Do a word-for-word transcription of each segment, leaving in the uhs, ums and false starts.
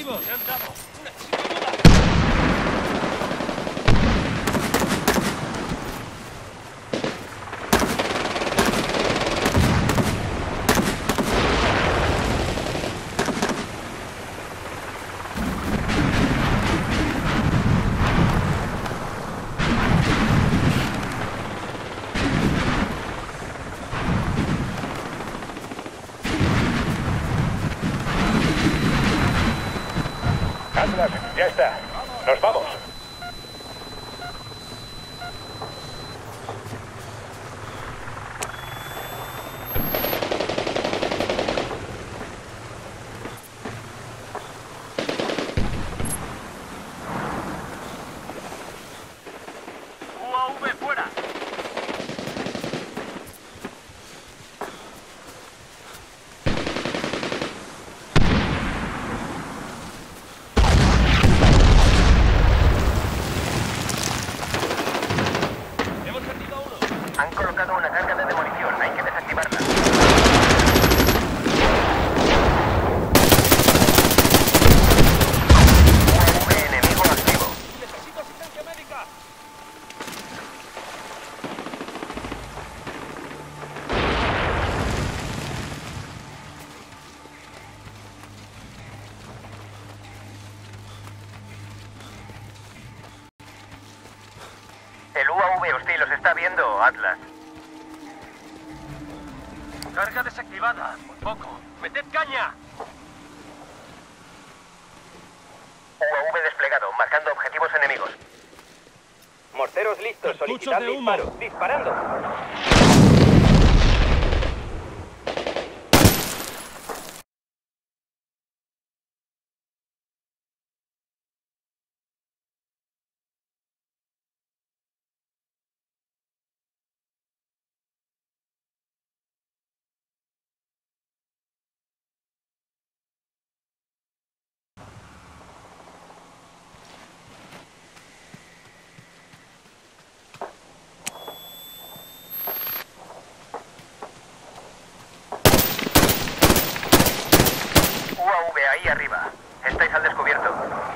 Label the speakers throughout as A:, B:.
A: enemigos! ¡Se han dado! ¡Necesito ayuda!
B: Atlas, ya está. Nos vamos.
A: U A V fuera. Hemos perdido a uno.
C: Han colocado una carga de demolición. Hay que desactivarla. U A V enemigo activo.
A: Necesito asistencia médica.
C: El U A V hostil os está viendo, Atlas.
A: Carga desactivada. Por poco. ¡Meted caña!
C: U A V desplegado, marcando objetivos enemigos.
D: Morteros listos,
A: Cartuchos
D: solicitad
A: de humo.
D: disparos. Disparando.
C: U A V ahí arriba. Estáis al descubierto.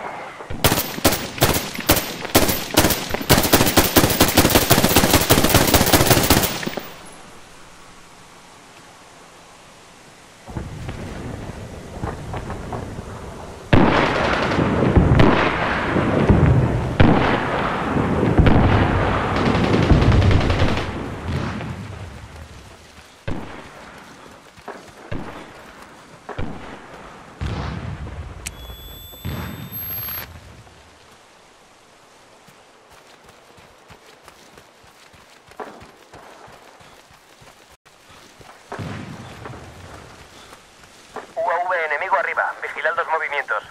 C: U A V enemigo arriba. Vigilad los movimientos.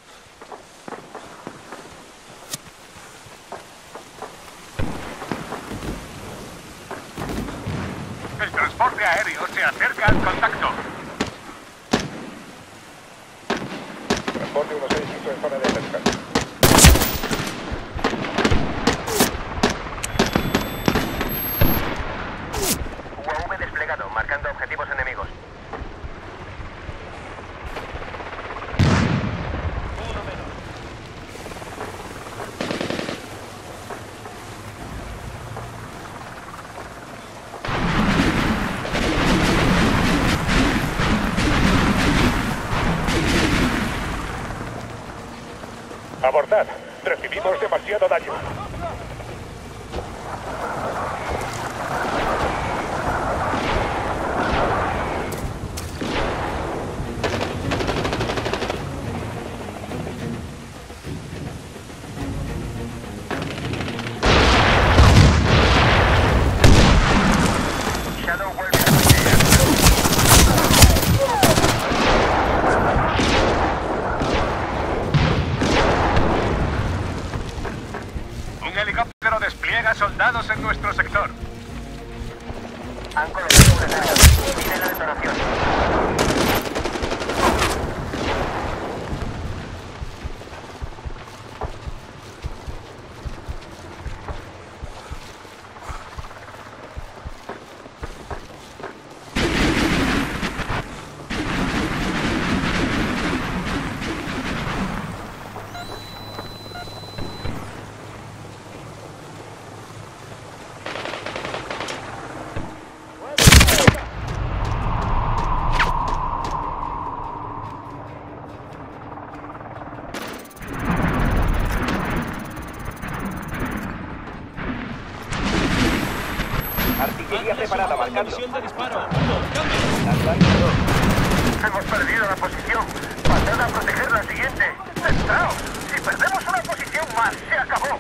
B: El transporte aéreo se acerca al contacto. Transporte uno seis cinco en zona de acercamiento.
C: U A V desplegado, marcando objetivos enemigos.
A: Uno menos.
B: Abordad. Recibimos demasiado daño.
C: Shadow vuelve a pelear.
B: Un helicóptero despliega soldados en nuestro sector.
C: Han colocado una carga. Mire la detonación.
D: Área separada, marcando.
A: Misión de disparo.
C: Hemos perdido la posición. Pasad a proteger la siguiente. ¡Centraos! Si perdemos una posición más, se acabó.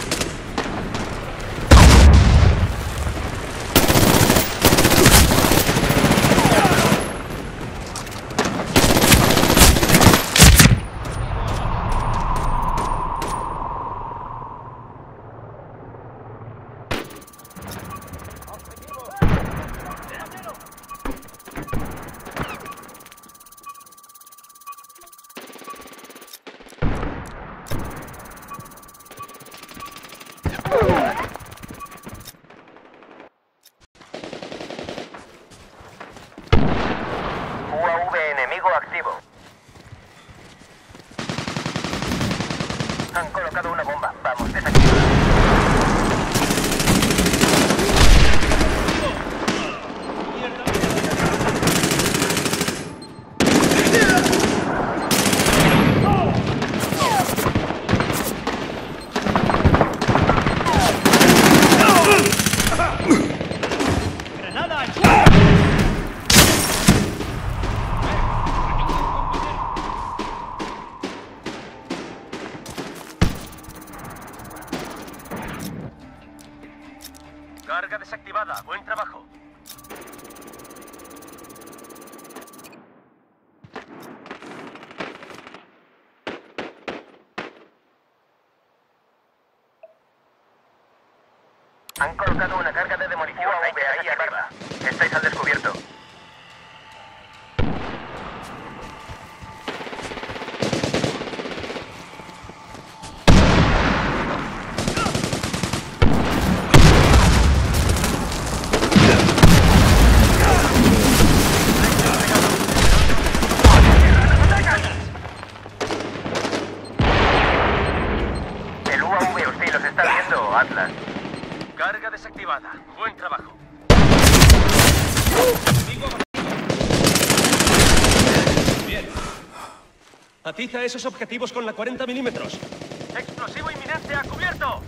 C: U A V enemigo activo. Han colocado una bomba. Vamos, desactiva.
A: Carga desactivada. Buen trabajo.
C: Han colocado una carga de demolición U A V ahí arriba. Estáis al descubierto. El U A V hostil los está viendo, Atlas.
A: Carga desactivada. Buen trabajo. Bien. Atiza esos objetivos con la cuarenta milímetros. Explosivo inminente a cubierto.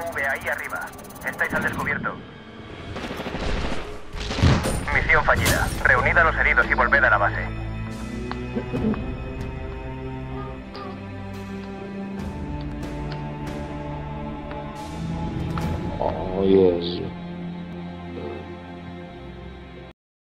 C: V ahí arriba. Estáis al descubierto. Misión fallida. Reunid a los heridos y volved a la base.
E: Oh, yes.